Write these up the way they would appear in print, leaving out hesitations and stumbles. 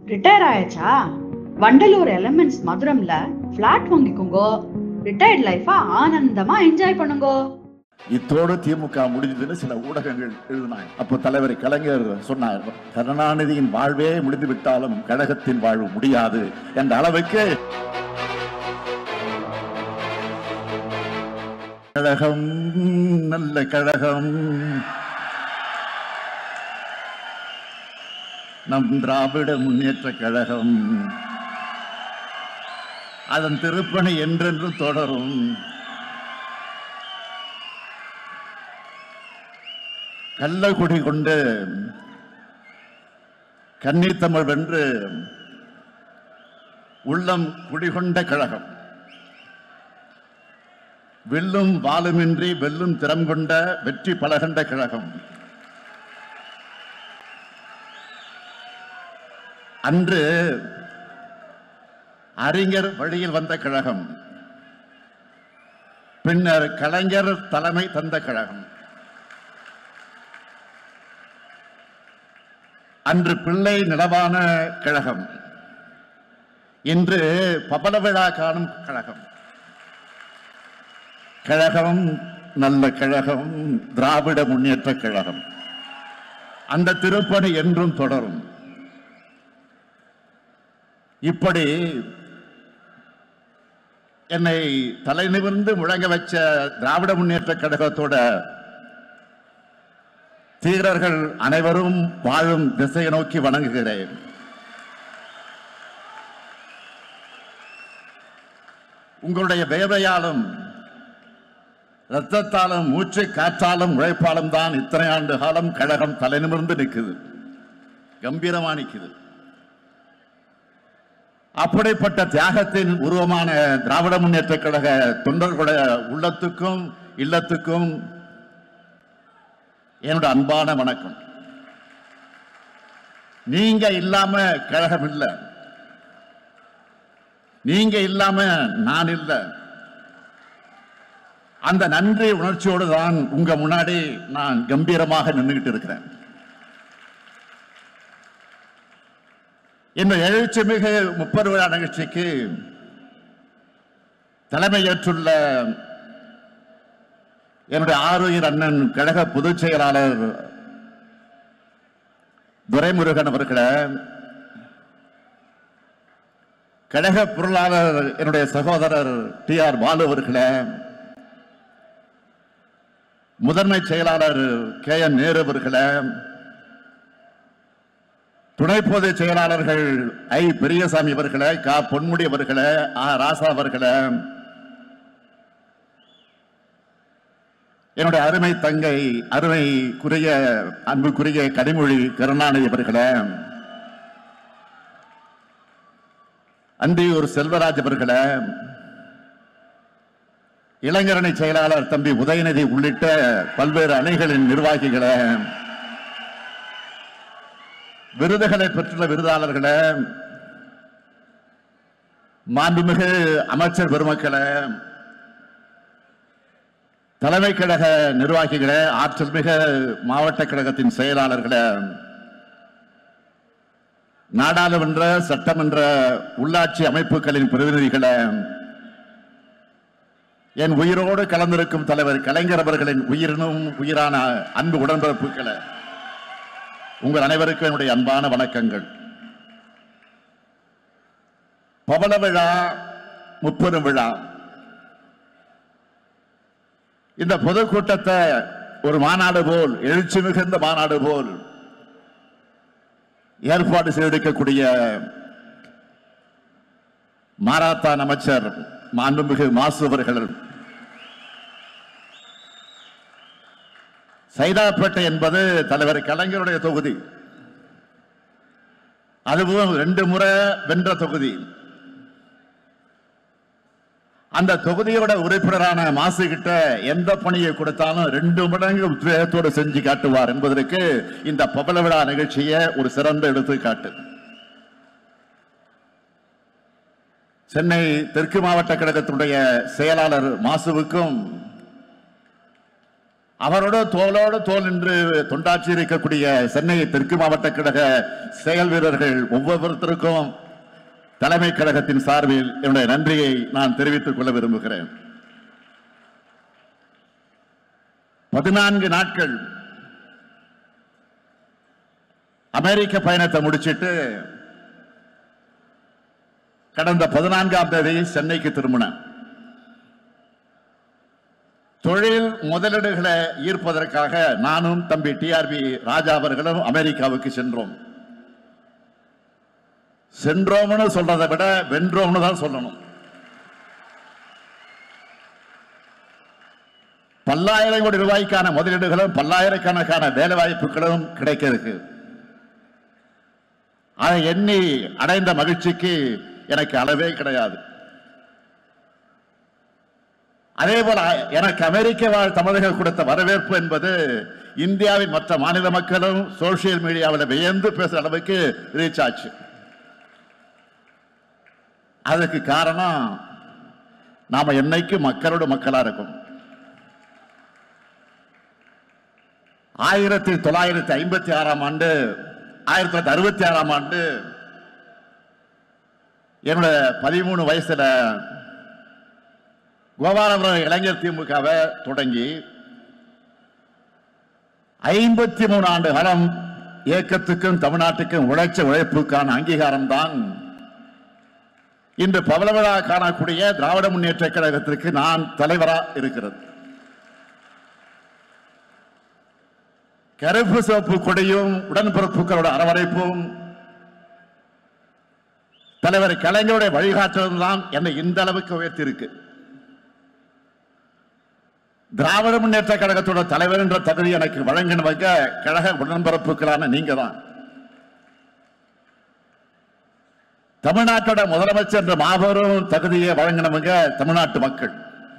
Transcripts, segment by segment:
Retire ஆயாச்சா? Vandalur elements மதுரம்ல flat வாங்கிக்கோங்கோ. ரிட்டையர்ட் லைஃபா ஆனந்தமா என்ஜாய் பண்ணுங்கோ. இத்தோடு திமுக முடிஞ்சதுன்னு சில ஊடகங்கள் எழுதினாங்க. அப்போ தலைவர் கலைஞர் சொன்னார், கருணாநிதியின் வாழ்வே முடிந்து விட்டாலும் கழகத்தின் வாழ்வு முடியாது என்ற அளவுக்கு கழகம் நல்ல கழகம், நம் திராவிட முன்னேற்ற கழகம், அதன் திருப்பணி என்றென்றும் தொடரும். கள்ளக்குடி கொண்டு கன்னித்தமிழ் வென்று உள்ளம் குடிகொண்ட கழகம், வெல்லும் வாளுமின்றி வெல்லும் திறம் கொண்ட வெற்றி பலகண்ட கழகம். அன்று அறிஞர் வழியில் வந்த கழகம், பின்னர் கலைஞர் தலைமை தந்த கழகம். அன்று பிள்ளை நிலவான கழகம், இன்று பபல விழா காணும் கழகம். கழகம் நல்ல கழகம், திராவிட முன்னேற்ற கழகம். அந்த திருப்பணி என்றும் தொடரும். இப்படி என்னை தலை நிமிர்ந்து முழங்க வச்ச திராவிட முன்னேற்ற கழகத்தோட தீரர்கள் அனைவரும் வாழும் திசையை நோக்கி வணங்குகிறேன். உங்களுடைய வேவையாலும் ரத்தத்தாலும் மூச்சு காற்றாலும் உழைப்பாலும் தான் இத்தனை ஆண்டு காலம் கழகம் தலை நிமிர்ந்து நிற்குது, கம்பீரமா நிற்குது. அப்படிப்பட்ட தியாகத்தின் உருவமான திராவிட முன்னேற்ற கழக தொண்டர்களுடைய உள்ளத்துக்கும் இல்லத்துக்கும் என்னோட அன்பான வணக்கம். நீங்க இல்லாம கழகம் இல்லை, நீங்க இல்லாம நான் இல்லை. அந்த நன்றி உணர்ச்சியோடு தான் உங்க முன்னாடி நான் கம்பீரமாக நின்றுகிட்டு இருக்கிறேன். இந்த எழுச்சிமிகு 30 விழா நிகழ்ச்சிக்கு தலைமையேற்றுள்ள என்னுடைய ஆருயிர் அண்ணன் கழக பொதுச் செயலாளர் துரைமுருகன் அவர்களே, கழக பொருளாளர் என்னுடைய சகோதரர் TR பாலு அவர்களே, முதன்மை செயலாளர் KN நேரு அவர்களே, துணை பொதுச் செயலாளர்கள் I பெரியசாமி அவர்களே, க பொன்முடி அவர்களே, ராசா அவர்களே, என்னுடைய அருமை தங்கை அருமைக்குரிய அன்புக்குரிய கனிமொழி கருணாநிதி அவர்களே, அந்தியூர் செல்வராஜ் அவர்களே, இளைஞரணி செயலாளர் தம்பி உதயநிதி உள்ளிட்ட பல்வேறு அணிகளின் நிர்வாகிகளே, விருதுகளை பெற்றுள்ள விருதாளர்களே, மாண்புமிகு அமைச்சர் பெருமக்களே, தலைமை கழக நிர்வாகிகளே, ஆற்றல் மிக மாவட்ட கழகத்தின் செயலாளர்களே, நாடாளுமன்ற சட்டமன்ற உள்ளாட்சி அமைப்புகளின் பிரதிநிதிகளே, என் உயிரோடு கலந்திருக்கும் தலைவர் கலைஞர் அவர்களின் உயிரினும் உயிரான அன்பு உடன்பிறப்புகளே, உங்கள் அனைவருக்கும் என்னுடைய அன்பான வணக்கங்கள். பவள விழா, முப்பெரும் விழா, இந்த பொதுக்கூட்டத்தை ஒரு மாநாடு போல், எழுச்சி மிகுந்த மாநாடு போல் ஏற்பாடு செய்திருக்கக்கூடிய மாரத்தான் அமைச்சர் மாண்புமிகு மாசு அவர்கள், சைதாப்பேட்டை என்பது தலைவர் கலைஞருடைய தொகுதி, அதுவும் 2 முறை வென்ற தொகுதி. அந்த தொகுதியோட உறுப்பினரான மாசு கிட்ட எந்த பணியை கொடுத்தாலும் 2 மடங்கு உத்வேகத்தோடு செஞ்சு காட்டுவார் என்பதற்கு இந்த பவள விழா நிகழ்ச்சியை ஒரு சிறந்த எடுத்துக்காட்டு. சென்னை தெற்கு மாவட்ட கழகத்தினுடைய செயலாளர் மாசுவுக்கும் அவரோட தோளோடு தோல் என்று தொண்டாற்றி இருக்கக்கூடிய சென்னை தெற்கு மாவட்ட கழக செயல் வீரர்கள் ஒவ்வொருத்தருக்கும் தலைமை கழகத்தின் சார்பில் என்னுடைய நன்றியை நான் தெரிவித்துக் கொள்ள விரும்புகிறேன். 14 நாட்கள் அமெரிக்க பயணத்தை முடிச்சிட்டு கடந்த 14ஆம் தேதி சென்னைக்கு திரும்பினேன். தொழில் முதலீடுகளை ஈர்ப்பதற்காக நானும் தம்பி டிஆர்பி ராஜா அவர்களும் அமெரிக்காவுக்கு சென்றோம். சென்றோம்னு சொல்றதை விட வென்றோம்னு தான் சொல்லணும். பல்லாயிரம் கோடி ரூபாய்க்கான முதலீடுகளும் பல்லாயிரக்கணக்கான வேலை வாய்ப்புகளும் கிடைக்க இருக்கு. அதை எண்ணி அடைந்த மகிழ்ச்சிக்கு எனக்கு அளவே கிடையாது. அதே போல எனக்கு அமெரிக்க வாழ் தமிழர்கள் கொடுத்த வரவேற்பு என்பது இந்தியாவின் மற்ற மாநில மக்களும் சோசியல் மீடியாவில் வியந்து பேசுற அளவுக்கு ரீச் ஆச்சு. அதுக்கு காரணம் நாம என்னைக்கு மக்களோட மக்களா இருக்கும். 1956ஆம் ஆண்டு 1966ஆம் ஆண்டு என்னோட 13 வயசுல கோபாலபுரம் இளைஞர் திமுகவை தொடங்கி 53 ஆண்டு காலம் இயக்கத்துக்கும் தமிழ்நாட்டுக்கும் உழைச்ச உழைப்புக்கான அங்கீகாரம் தான் இன்று பவளவிழா காணக்கூடிய திராவிட முன்னேற்ற கழகத்திற்கு நான் தலைவரா இருக்கிறது. கருப்பு சிவப்பு கொடியும் உடன்பிறப்புகளோட அரவணைப்பும் தலைவர் கலைஞருடைய வழிகாட்டுதல் தான் என்னை இந்த அளவுக்கு உயர்த்தி இருக்கு. திராவிட முன்னேற்ற கழகத்தோட தலைவர் என்ற தகுதி எனக்கு வழங்கினவங்க கழக உடன்பிறப்புகளான நீங்க தான். தமிழ்நாட்டோட முதலமைச்சர் என்ற மாபெரும் தகுதியை வழங்கினவங்க தமிழ்நாட்டு மக்கள்.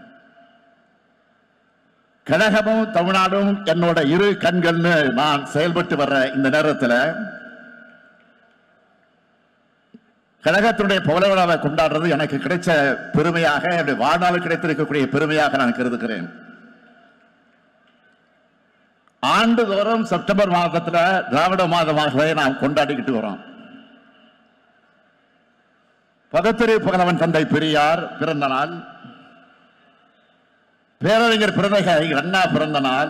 கழகமும் தமிழ்நாடும் என்னோட இரு கண்கள்னு நான் செயல்பட்டு வர்ற இந்த நேரத்தில் கழகத்தினுடைய பவள விழாவை கொண்டாடுறது எனக்கு கிடைச்ச பெருமையாக, என்னுடைய வாழ்நாள் கிடைத்திருக்கக்கூடிய பெருமையாக நான் கருதுகிறேன். ஆண்டுதோறும் செப்டம்பர் மாதத்தில் திராவிட மாதமாகவே நாம் கொண்டாடிக்கிட்டு வரோம். பகுத்தறிவு புகழவன் தந்தை பெரியார் பிறந்த நாள், பேரறிஞர் பிறந்தகை அண்ணா பிறந்த நாள்,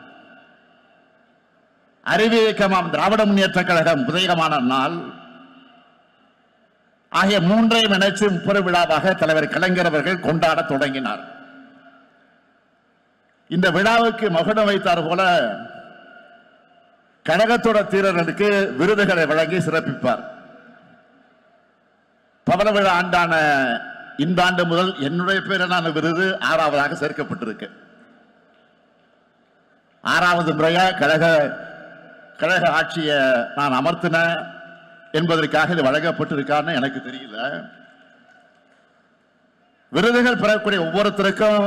அறிவு இயக்கமாம் திராவிட முன்னேற்ற கழகம் உதயமான நாள் ஆகிய மூன்றையும் இணைச்சு முப்பெரு விழாவாக தலைவர் கலைஞர் அவர்கள் கொண்டாட தொடங்கினார். இந்த விழாவுக்கு மகுடம் வைத்தார் போல கழகத்தோட தீரர்களுக்கு விருதுகளை வழங்கி சிறப்பிப்பார். பவள விழா ஆண்டான இந்த ஆண்டு முதல் என்னுடைய பேரான விருது 6ஆவதாக சேர்க்கப்பட்டிருக்கு. 6வது முறையா கழக ஆட்சியை நான் அமர்த்தின என்பதற்காக இது வழங்கப்பட்டிருக்கான்னு எனக்கு தெரியல. விருதுகள் பெறக்கூடிய ஒவ்வொருத்தருக்கும்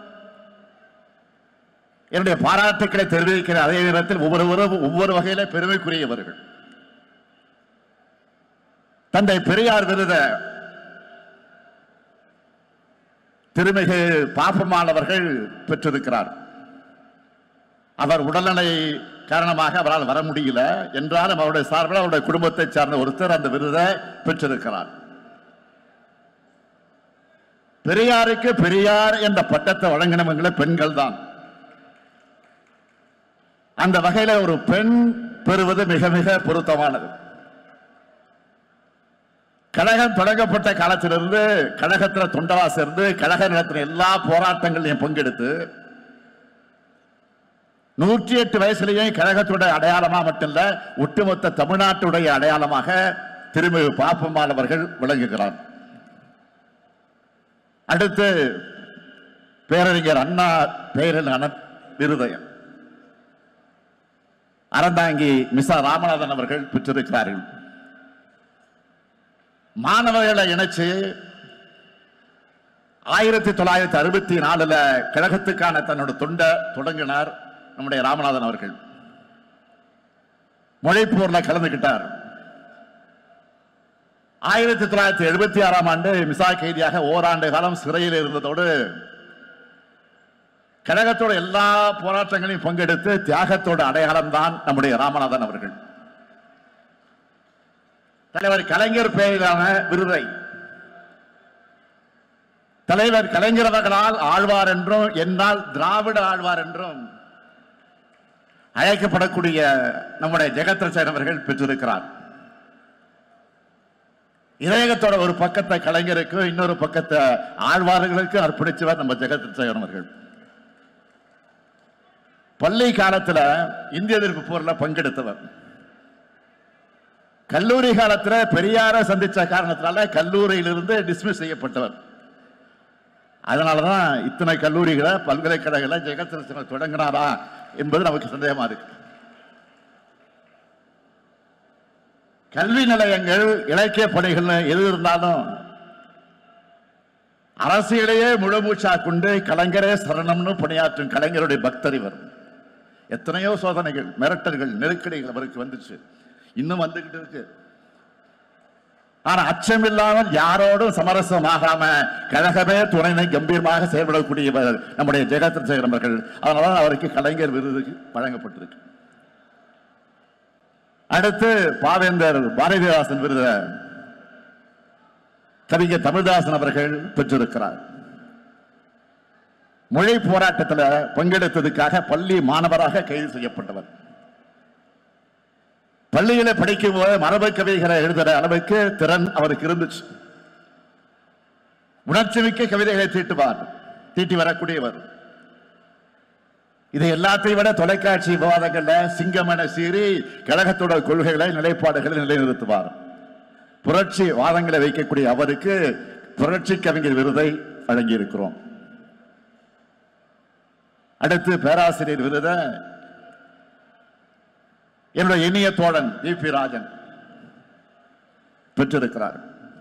என்னுடைய பாராட்டுக்களை தெரிவிக்கிற அதே நேரத்தில் ஒவ்வொருவரும் ஒவ்வொரு வகையில பெருமைக்குரியவர்கள். தந்தை பெரியார் விருத திருமிகு பாப்பம்மாள் பெற்றிருக்கிறார். அவர் உடல்நிலை காரணமாக அவரால் வர முடியல என்றாலும் அவருடைய சார்பில் அவருடைய குடும்பத்தை சார்ந்த ஒருத்தர் அந்த விருதை பெற்றிருக்கிறார். பெரியாருக்கு பெரியார் என்ற பட்டத்தை வழங்கினவங்களே பெண்கள் தான். அந்த வகையில ஒரு பெண் பெறுவது மிக மிக பொருத்தமானது. கழகம் தொடங்கப்பட்ட காலத்திலிருந்து கழகத்தில் தொண்டவா சேர்ந்து கழக நடத்தின எல்லா போராட்டங்களையும் பங்கெடுத்து 108 வயசுலேயே கழகத்துடைய அடையாளமா மட்டுமல்ல, ஒட்டுமொத்த தமிழ்நாட்டுடைய அடையாளமாக திருமிகு பாப்பம்மாள் அவர்கள் விளங்குகிறார். அடுத்து பேரறிஞர் அண்ணா பெயரிலான விருதயம் அறந்தாங்கி மிசா ராமநாதன் அவர்கள் பெற்றிருக்கிறார்கள். மாணவர்களை இணைச்சு 1964 கழகத்துக்கான தன்னோட தொண்டை தொடங்கினார் நம்முடைய ராமநாதன் அவர்கள். மொழிப்போர்ல கலந்துகிட்டார். 1976ஆம் ஆண்டு மிசா கைதியாக ஓராண்டு காலம் சிறையில் இருந்ததோடு கழகத்தோட எல்லா போராட்டங்களையும் பங்கெடுத்து தியாகத்தோட அடையாளம் தான் நம்முடைய ராமநாதன் அவர்கள். தலைவர் கலைஞர் பெயரிலான விருதை தலைவர் கலைஞர் அவர்களால் ஆழ்வார் என்றும் என்னால் திராவிட ஆழ்வார் என்றும் அழைக்கப்படக்கூடிய நம்முடைய ஜெகத்ரட்சகன் அவர்கள் பெற்றிருக்கிறார். இதயத்தோட ஒரு பக்கத்தை கலைஞருக்கும் இன்னொரு பக்கத்தை ஆழ்வார்களுக்கு அர்ப்பணிச்சவர் நம்ம ஜெகத்ரட்சகன் அவர்கள். பள்ளி காலத்துல இந்திய எதிர்ப்பு போர்ல பங்கெடுத்தவர். கல்லூரி காலத்துல பெரியார சந்திச்ச காரணத்தினால கல்லூரியிலிருந்து டிஸ்மிஸ் செய்யப்பட்டவர். அதனாலதான் இத்தனை கல்லூரிகளை பல்கலைக்கழகங்களை ஜெகத்ரட்சகன் தொடங்கினாரா என்பது நமக்கு சந்தேகமா இருக்கு. கல்வி நிலையங்கள் இலக்கிய பணிகள் எது இருந்தாலும் அரசியலையே முழுமூச்சா கொண்டு கலைஞரே சரணம்னு பணியாற்றும் கலைஞருடைய பக்தர் இவர். எத்தனையோ சோதனைகள், மிரட்டல்கள், நெருக்கடிகள் அவருக்கு வந்துச்சு, இன்னும் வந்துகிட்டு இருக்கு. ஆனா அச்சம் இல்லாமல் யாரோடும் சமரசமாகாம கழகமே துணைனை கம்பீரமாக செயல்படக்கூடியவர் நம்முடைய ஜெகத்ரட்சகன் அவர்கள். அதனால அவருக்கு கலைஞர் விருது வழங்கப்பட்டிருக்கு. அடுத்து பாவேந்தர் பாரதிதாசன் விருது கவிஞர் தமிழ்தாசன் அவர்கள் பெற்றிருக்கிறார். மொழி போராட்டத்தில் பங்கெடுத்ததுக்காக பள்ளி மாணவராக கைது செய்யப்பட்டவர். பள்ளியில படிக்கும் போது மரபு கவிதைகளை எழுதுற அளவுக்கு திறன் அவருக்கு இருந்துச்சு. உணர்ச்சி மிக்க கவிதைகளை தீட்டி வரக்கூடியவர். இதை எல்லாத்தையும் விட தொலைக்காட்சி விவாதங்கள்ல சிங்கமென சீறி கழகத்தோட கொள்கைகளை, நிலைப்பாடுகளை நிலைநிறுத்துவார். புரட்சி வாதங்களை வைக்கக்கூடிய அவருக்கு புரட்சி கவிஞர் விருதை வழங்கி இருக்கிறோம். அடுத்து பேராசிரியர் விருதை என்னுடைய இனிய தோழன் வி.பி. ராஜன் பெற்றிருக்கிறார்.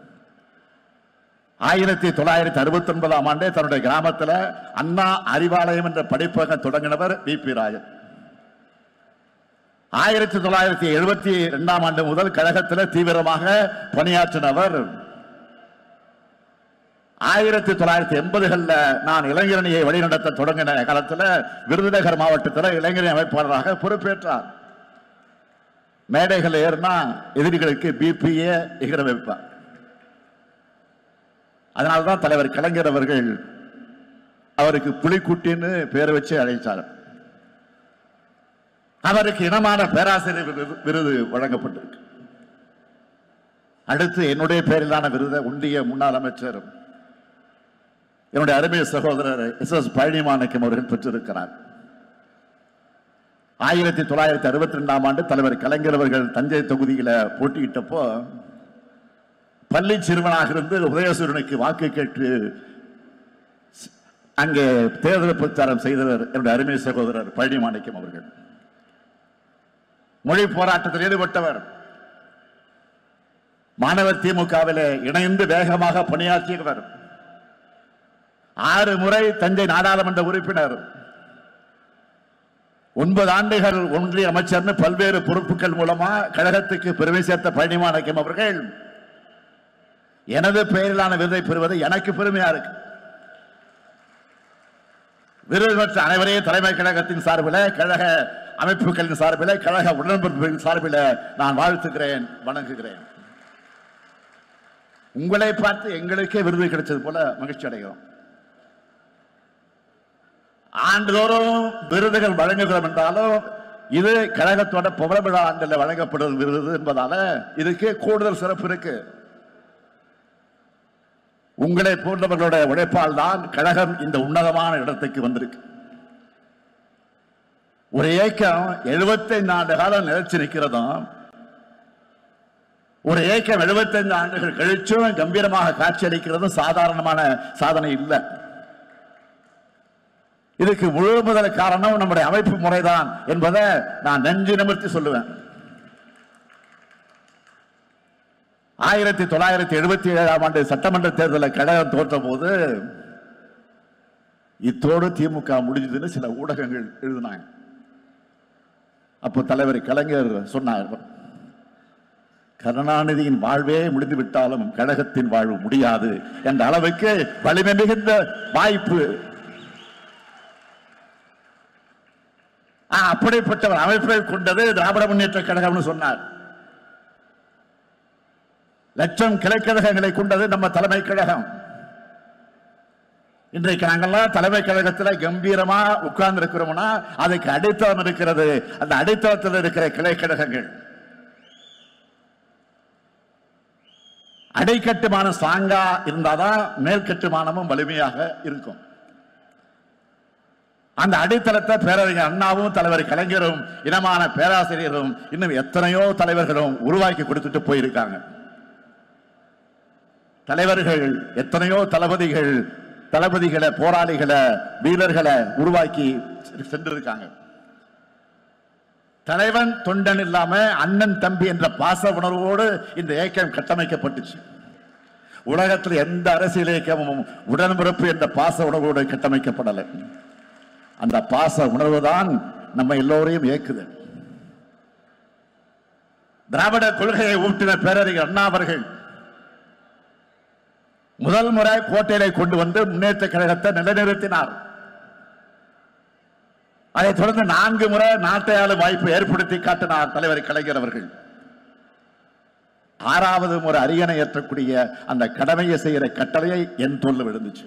1969ஆம் ஆண்டே தன்னுடைய கிராமத்தில் அண்ணா அறிவாலயம் என்ற படிப்பகம் தொடங்கினவர் வி.பி. ராஜன். 1972ஆம் ஆண்டு முதல் கழகத்தில் தீவிரமாக பணியாற்றினவர். 1980களில் நான் இளைஞரணியை வழிநடத்த தொடங்கின காலத்தில் விருதுநகர் மாவட்டத்தில் இளைஞரணி அமைப்பாளராக பொறுப்பேற்றார். மேடைகள் ஏறினா எதிரிகளுக்கு பிபிஏ எகிர வைப்பார். அதனால்தான் தலைவர் கலைஞர் அவர்கள் அவருக்கு புலிக்குட்டின்னு பேர் வச்சு அழைத்தார். அவருக்கு இனமான பேராசிரியர் விருது வழங்கப்பட்டிருக்கு. அடுத்து என்னுடைய பேரிலான விருதை ஒன்றிய முன்னாள் அமைச்சர் என்னுடைய அருமை சகோதரர் எஸ்.எஸ். பழனிமாணிக்கம் அவர்கள் பெற்றிருக்கிறார். 1962ஆம் ஆண்டு தலைவர் கலைஞர் அவர்கள் தஞ்சை தொகுதியில போட்டியிட்டப்போ பள்ளி சிறுவனாக இருந்து உதயசூரனுக்கு வாக்கு கேட்டு அங்கே தேர்தல் பிரச்சாரம் செய்தவர் என்னுடைய அருமை சகோதரர் பழனிமாணிக்கம் அவர்கள். மொழி போராட்டத்தில் ஈடுபட்டவர். மாணவர் திமுகவில் இணைந்து வேகமாக பணியாற்றியவர். 6 முறை தஞ்சை நாடாளுமன்ற உறுப்பினர், 9 ஆண்டுகள் ஒன்றிய அமைச்சர், பல்வேறு பொறுப்புகள் மூலமா கழகத்துக்கு பெருமை சேர்த்த பழனிமாணிக்கம் அவர்கள் எனது பெயரிலான விருதை பெறுவது எனக்கு பெருமையா இருக்கு. விருது பெற்ற அனைவரையும் தலைமை கழகத்தின் சார்பில், கழக அமைப்புகளின் சார்பில், கழக உடன்பிறப்புகளின் சார்பில் நான் வாழ்த்துகிறேன், வணங்குகிறேன். உங்களை பார்த்து எங்களுக்கே விருது கிடைச்சது போல மகிழ்ச்சி அடைகிறோம். ஆண்டுதோறும் விருதுகள் வழங்குகிறோம் என்றாலும் இது கழகத்தோட புகழ் ஆண்டில் வழங்கப்படும் விருது என்பதால இதுக்கு கூடுதல் சிறப்பு இருக்கு. உங்களை போன்றவர்களுடைய உழைப்பால் தான் கழகம் இந்த உன்னதமான இடத்துக்கு வந்திருக்கு. ஒரு இயக்கம் 75 ஆண்டு காலம் நிலைச்சு நிற்கிறதும், ஒரு இயக்கம் 75 ஆண்டுகள் கழிச்சும் கம்பீரமாக காட்சியளிக்கிறதும் சாதாரணமான சாதனை இல்லை. இதுக்கு முழு முதல் காரணம் நம்முடைய அமைப்பு முறைதான் என்பதை நான் நெஞ்சு நிமிர்த்தி சொல்லுவேன். 1977ஆம் ஆண்டு சட்டமன்ற தேர்தலில் கழகம் தோற்ற போது இத்தோடு திமுக முடிஞ்சதுன்னு சில ஊடகங்கள் எழுதினாங்க. அப்போ தலைவர் கலைஞர் சொன்னார், கருணாநிதியின் வாழ்வே முடிந்து விட்டாலும் கழகத்தின் வாழ்வு முடியாது என்ற அளவுக்கு வலிமை மிகுந்த வாய்ப்பு அப்படிப்பட்ட ஒரு அமைப்பை கொண்டது திராவிட முன்னேற்ற கழகம்னு சொன்னார். லட்சம் கிளைக்கழகங்களை கொண்டது நம்ம தலைமை கழகம். இன்றைக்கு நாங்கள்லாம் தலைமை கழகத்தில் கம்பீரமா உட்கார்ந்து இருக்கிறோம்னா அதுக்கு அடித்தளம் இருக்கிறது. அந்த அடித்தளத்தில் இருக்கிற கிளைக்கழகங்கள் அடைக்கட்டுமானம் ஸ்ட்ராங்கா இருந்தாதான் மேல்கட்டுமானமும் வலிமையாக இருக்கும். அந்த அடித்தளத்தை பேரறிஞர் அண்ணாவும் தலைவர் கலைஞரும் இனமான பேராசிரியரும் இன்னும் எத்தனையோ தலைவர்களும் உருவாக்கி கொடுத்துட்டு போயிருக்காங்க. தலைவர்கள் எத்தனையோ தளபதிகளை போராளிகளை வீரர்களை உருவாக்கி சென்றிருக்காங்க. தலைவன் தொண்டன் இல்லாம அண்ணன் தம்பி என்ற பாச உணர்வோடு இந்த இயக்கம் கட்டமைக்கப்பட்டுச்சு. உலகத்தில் எந்த அரசியல் இயக்கமும் உடன்பிறப்பு என்ற பாச உணர்வோடு கட்டமைக்கப்படலை. அந்த பாச உணர்வு தான் நம்ம எல்லோரையும் இயக்குது. திராவிட கொள்கையை ஊட்டின பேரறிஞர் அண்ணா அவர்கள் முதல் முறை கோட்டையை கொண்டு வந்து முன்னேற்ற கழகத்தை நிலைநிறுத்தினார். அதைத் தொடர்ந்து 4 முறை நாட்டை ஆளும் வாய்ப்பு ஏற்படுத்தி காட்டினார் தலைவர் கலைஞர் அவர்கள். 6வது முறை அரியணை ஏற்றக்கூடிய அந்த கடமையை செய்கிற கட்டளையை என் தோல்ல விழுந்துச்சு.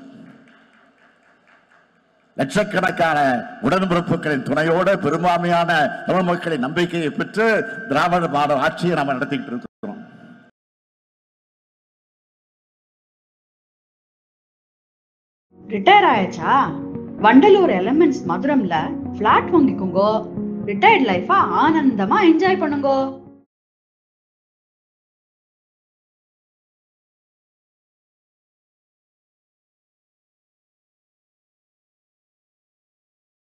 லட்சக்கணக்கான உடன்பிறப்புகளின் துணையோடு பெரும்பான்மையான தமிழ் மக்களின் நம்பிக்கையை பெற்று திராவிட மாடல் ஆட்சியை நாம் நடத்திட்டு இருக்கிறோம். ரிட்டையர் ஆயாச்சா? வண்டலூர் எலமெண்ட்ஸ் மதுரம்ல பிளாட் வாங்கிக்கோங்க. ரிட்டையர்ட் லைஃபா ஆனந்தமா என்ஜாய் பண்ணுங்க.